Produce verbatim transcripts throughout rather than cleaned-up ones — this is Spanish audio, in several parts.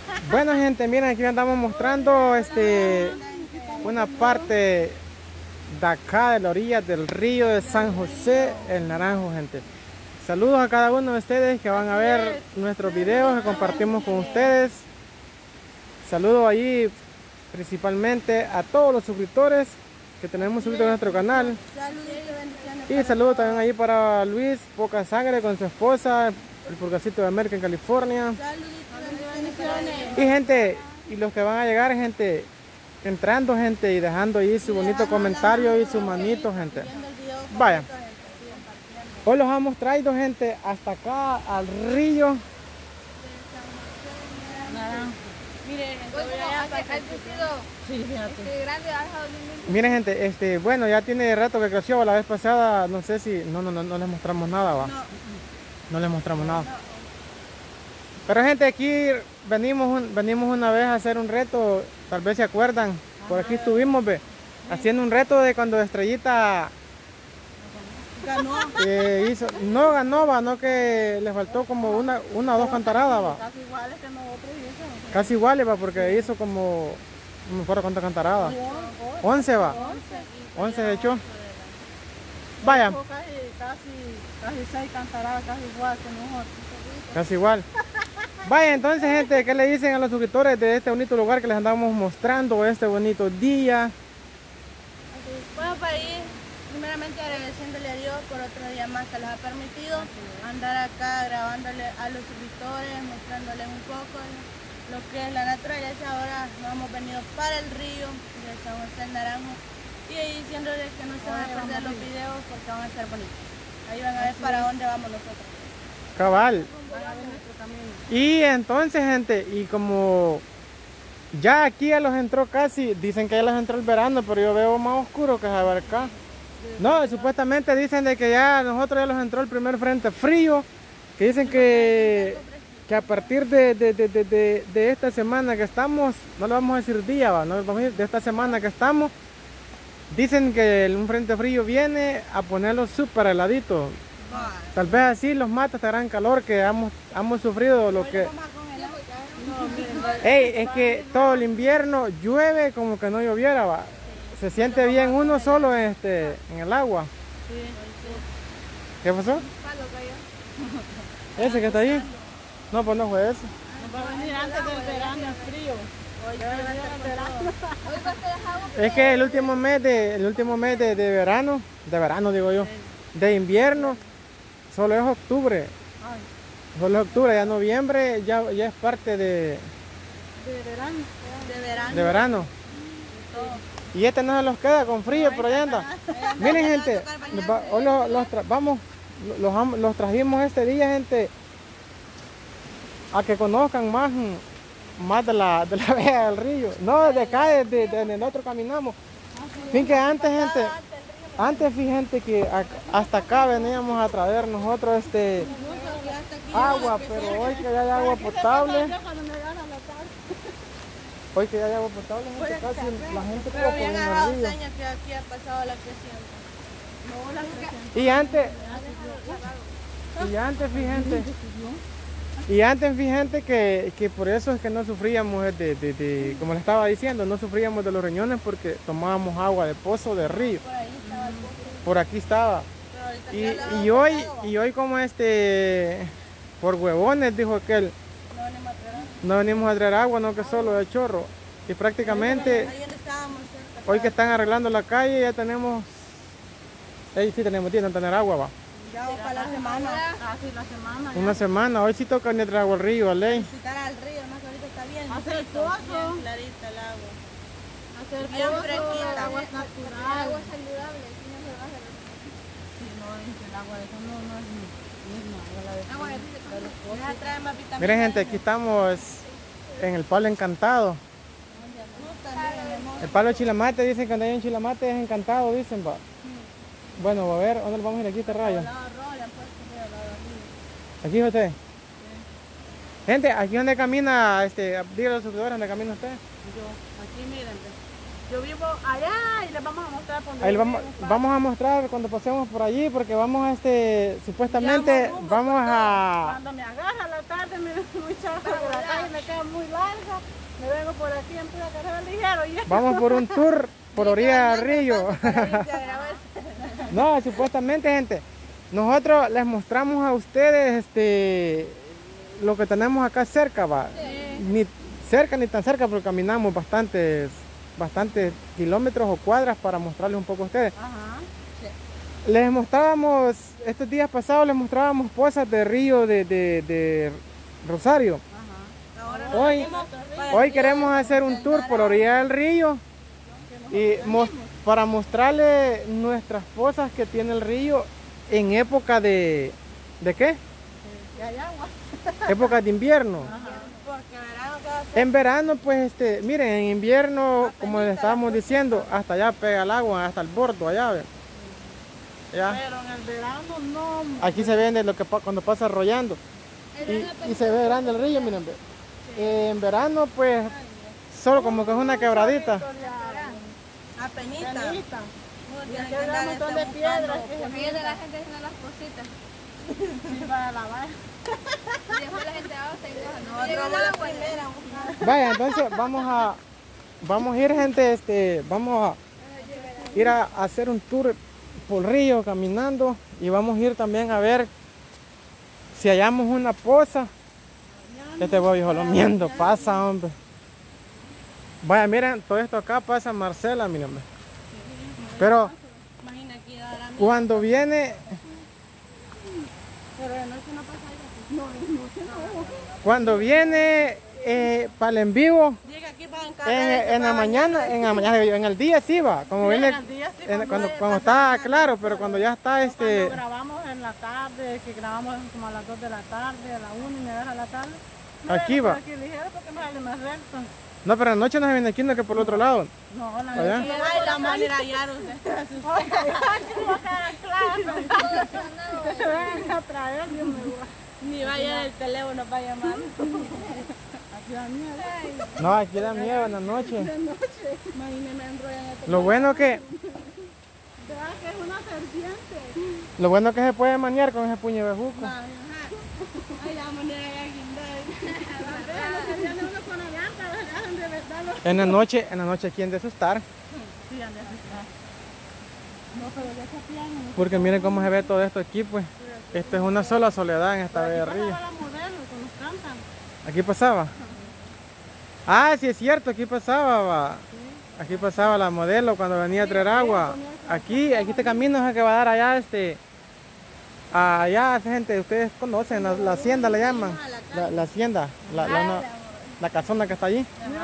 Bueno, gente, miren, aquí andamos mostrando este una parte de acá de la orilla del río de San José, el Naranjo, gente. Saludos a cada uno de ustedes que van a ver nuestros videos que compartimos con ustedes. Saludos allí principalmente a todos los suscriptores que tenemos suscritos a nuestro canal. Y saludos también ahí para Luis Poca Sangre con su esposa, el Purgacito de América en California. Y gente, y los que van a llegar, gente, entrando, gente, y dejando ahí su bonito comentario y su manito, gente. Vaya. Hoy los hemos traído, gente, hasta acá al río. Miren, gente, este, bueno, ya tiene rato que creció. La vez pasada, no sé si, no, no, no, no les mostramos nada, va. No les mostramos nada. Pero, gente, aquí venimos, venimos una vez a hacer un reto, tal vez se acuerdan. Por aquí estuvimos, ve, haciendo un reto de cuando Estrellita ganó. Eh, hizo, no ganó, va, no, que le faltó como una, una o dos cantaradas, va. Casi iguales que nosotros y eso. Casi iguales, va, porque hizo como, no me acuerdo cuántas cantaradas. once, va. once de hecho. Vaya. Casi, casi, casi seis cantaradas, casi igual que nosotros. Casi igual. Vaya, entonces, gente, ¿qué le dicen a los suscriptores de este bonito lugar que les andamos mostrando este bonito día? Bueno, para ir primeramente agradeciéndole a Dios por otro día más que les ha permitido andar acá grabándole a los suscriptores, mostrándoles un poco lo que es la naturaleza. Ahora nos hemos venido para el río de San José del Naranjo y ahí diciéndoles que no se van a perder los videos porque van a ser bonitos. Ahí van a ver para dónde vamos nosotros. Cabal. Y entonces, gente, y como ya aquí ya los entró casi, dicen que ya los entró el verano, pero yo veo más oscuro que acá. No, supuestamente dicen de que ya nosotros ya los entró el primer frente frío, que dicen que, que a partir de, de, de, de, de, de esta semana que estamos, no le vamos a decir día, va, no le vamos a decir de esta semana que estamos, dicen que un frente frío viene a ponerlo súper heladito. Tal vez así los mata esta gran calor que hemos, hemos sufrido lo que... Ey, es que todo el invierno llueve como que no lloviera, va. Se siente bien uno solo este, en el agua. ¿Qué pasó? ¿Ese que está ahí? No, pues no fue ese. Va a venir antes del verano el frío. Es que el último mes de, el último mes de, de verano, de verano digo yo, de invierno, solo es octubre. Solo es octubre, ya noviembre ya, ya es parte de, de verano. De verano. De verano. Y este no se los queda con frío, pero ya anda. Miren, gente, hoy los, los tra vamos, los, los trajimos este día, gente, a que conozcan más, más de la, de la vega del río. No, desde acá, desde, desde nosotros caminamos. Fin que antes, gente, antes fíjate que hasta acá veníamos a traer nosotros este agua, pero hoy que ya hay agua potable. Hoy que ya hay agua potable, gente, casi la gente pero bien agarrado señas que aquí ha pasado la creciente. No, la creciente. Y antes, y antes, fíjate, y antes, fíjate que, que por eso es que no sufríamos de, de, de, como le estaba diciendo, no sufríamos de los riñones porque tomábamos agua de pozo, de río. Por ahí estaba el pozo. Por aquí estaba. Y, y hoy, y hoy como este, por huevones, dijo aquel, no venimos a traer agua, no que solo de chorro. Y prácticamente, hoy que están arreglando la calle, ya tenemos, ahí sí tenemos tiempo de tener agua, va. Ya para la semana. Ah, sí, la semana. Una semana, hoy sí toca ni traer agua al río, a ley. Visitar al río, más que ahorita está bien. Hacer pozo. Bien clarita el agua. Hacer bien pozo, fresquita. agua natural. Agua saludable, si no se baja. Sí, no, es que el agua de eso no, no es misma. Agua de esa trae más vitaminas. Miren, gente, aquí estamos en el palo encantado. El palo de Chilamate, dicen que cuando hay un Chilamate es encantado, dicen, va. Bueno, a ver, ¿dónde vamos a ir aquí este rayo? Aquí, José. Gente, aquí donde camina, este, dígale a los suscriptores, ¿dónde camina usted? Yo, aquí miren. Yo vivo allá y les vamos a mostrar por Ahí vamos, vamos a mostrar cuando pasemos por allí, porque vamos a este, supuestamente vamos a... Cuando me agarra la tarde, me muy chafa, porque la calle me queda muy larga. Me vengo por aquí en plena carrera ligero. Y... Vamos por un tour por orilla del río. No, supuestamente, gente, nosotros les mostramos a ustedes este lo que tenemos acá cerca, va. Sí. Ni cerca ni tan cerca, porque caminamos bastantes, bastantes kilómetros o cuadras para mostrarles un poco a ustedes. Ajá. Sí. Les mostrábamos, estos días pasados les mostrábamos pozas de río de, de, de Rosario. Ajá. Hoy, hoy queremos hacer un tour por orilla del río y mos para mostrarles nuestras pozas que tiene el río en época de... ¿De qué? De hay agua. Época de invierno. Ajá. En verano, pues, este, miren, en invierno, como les estábamos diciendo, hasta allá pega el agua, hasta el bordo, allá, ¿ven? ¿Ya? Pero en el verano no. Aquí se ve de lo que pa cuando pasa arrollando. Y, y se ve grande el río, miren. Sí. Eh, en verano, pues, solo como que es una quebradita. Apenita. Apenita. Y aquí hay un montón de piedras. Aquí de la gente haciendo las cositas. Sí, para lavar. Y después la gente hace no, la primera. Vaya, entonces vamos a vamos a ir, gente, este, vamos a ir a, a hacer un tour por el río caminando y vamos a ir también a ver si hallamos una poza. Este voy jolomiendo, pasa, hombre. Vaya, miren, todo esto acá pasa Marcela, miren. Pero cuando viene... Pero de noche no pasa algo así. No, de noche no. Cuando viene eh, para el en vivo, en, en la mañana, en la mañana, en el día sí va. Como sí, viene, en el día sí, en, cuando, cuando, cuando está claro, pero cuando ya está este... Cuando grabamos en la tarde, que grabamos como a las dos de la tarde, a la una y media de la tarde. No, aquí va. Aquí ligero porque me sale más recto. No, pero en la noche no se viene aquí, no, que por el otro lado. No, la noche. Ay, la manera ya no sé. Que se vengan a traer, Dios mío. Ni vaya el teléfono para llamar. Aquí da miedo. No, aquí da miedo en la noche. De noche. Imagínate, me enrollan este. Lo bueno que... ¿Verdad que es una serpiente? Lo bueno que se puede maniar con ese puño de bejuco. Ay, la manera ya guindar. En la noche, en la noche aquí han de asustar. Sí, han de asustar. No, pero ya se pian. Porque miren cómo se ve todo esto aquí, pues. Esto es una sola soledad en esta bella río. Aquí pasaba. Ah, sí es cierto, aquí pasaba, va. Aquí pasaba la modelo cuando venía a traer agua. Aquí, aquí este camino es el que va a dar allá, este... Allá, esa gente, ustedes conocen, la, la hacienda le llaman. La, la hacienda, la, la, una, la casona que está allí.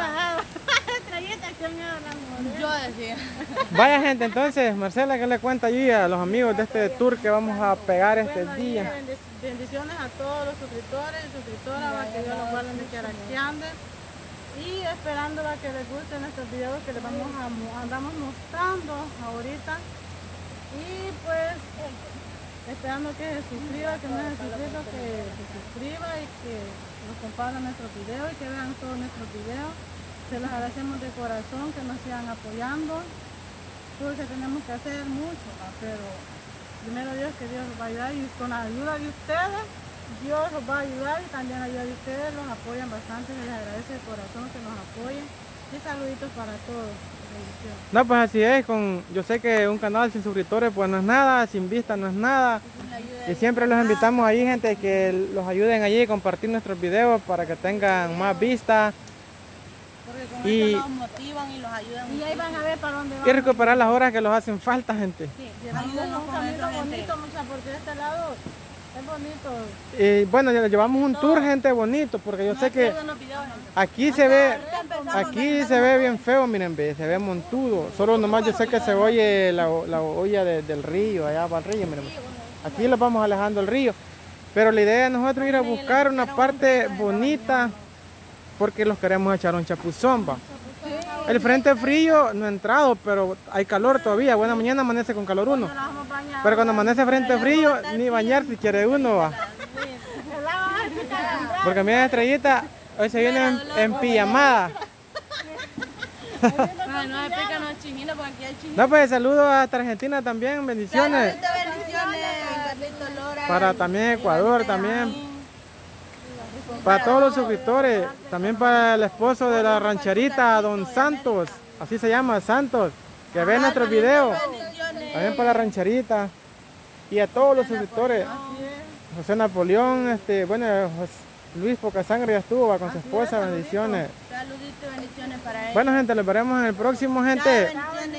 Yo decía. Vaya, gente, entonces, Marcela, ¿qué le cuenta allí a los amigos de este tour que vamos a pegar este bueno, día? Bendiciones a todos los suscriptores y suscriptoras, que Dios los guarde en caracteres. Y esperando a que les gusten estos videos que les vamos a andamos mostrando ahorita. Y pues esperando que se suscriba, que no se suscriba, que se suscriba y que nos compartan nuestros videos y que vean todos nuestros videos. Se los agradecemos de corazón que nos sigan apoyando, porque tenemos que hacer mucho, ¿no? Pero primero Dios, que Dios nos va a ayudar y con la ayuda de ustedes, Dios los va a ayudar y también la ayuda de ustedes, los apoyan bastante, les agradece de corazón que nos apoyen y saluditos para todos. No, pues así es, con, yo sé que un canal sin suscriptores pues no es nada, sin vista no es nada. Y siempre los invitamos ahí, gente, que los ayuden allí a compartir nuestros videos para que tengan más vistas. Porque con y, eso nos motivan y los ayudan. Y ahí van a ver para dónde van. Y recuperar las horas que los hacen falta, gente. Sí, ayúdenos un camino bonito, mucha, porque de este lado es bonito. Y bueno, llevamos un tour, gente, bonito, porque yo sé que aquí se ve, aquí se ve bien feo, miren, ve, se ve montudo. Solo nomás yo sé que se oye la, la olla de, del río, allá para el río, miren. Aquí los vamos alejando del río. Pero la idea de nosotros es ir a buscar una parte bonita, porque los queremos echar un chapuzón, va. El frente frío no ha entrado, pero hay calor todavía. Buena mañana amanece con calor uno. Pero cuando amanece frente frío, ni bañar si quiere uno, va. Porque mira, Estrellita, hoy se viene en, en pijamada. Ay, no explícanos chingino porque aquí hay chingino. No, pues saludos hasta Argentina también, bendiciones. Saluditos, bendiciones, Carlito Lora. Para también Ecuador, también. Para todos los suscriptores, también para el esposo de la rancherita, don Santos, así se llama, Santos, que ve nuestros videos. También para la rancherita y a todos los suscriptores. José Napoleón, este, bueno, José Luis Pocasangre ya estuvo, va con su esposa, bendiciones. Saluditos, bendiciones para ellos. Bueno, gente, los veremos en el próximo, gente. Bendiciones.